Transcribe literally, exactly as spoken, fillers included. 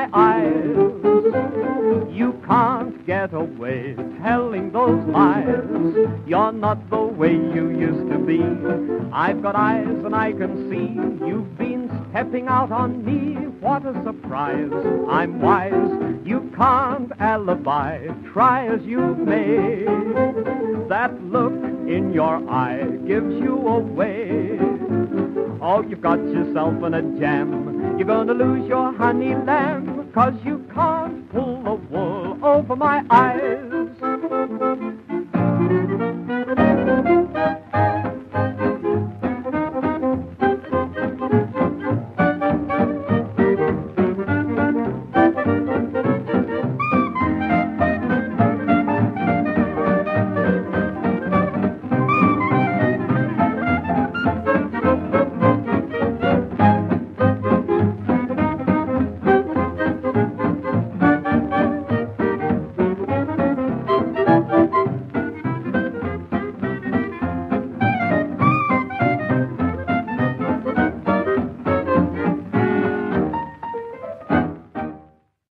my eyes. You can't get away telling those lies. You're not the way you used to be. I've got eyes and I can see. You've been stepping out on me. What a surprise. I'm wise. You can't alibi. Try as you may. That look in your eye gives you away. Oh, you've got yourself in a jam. You're gonna lose your honey lamb, 'cause you can't pull the wool over my eyes.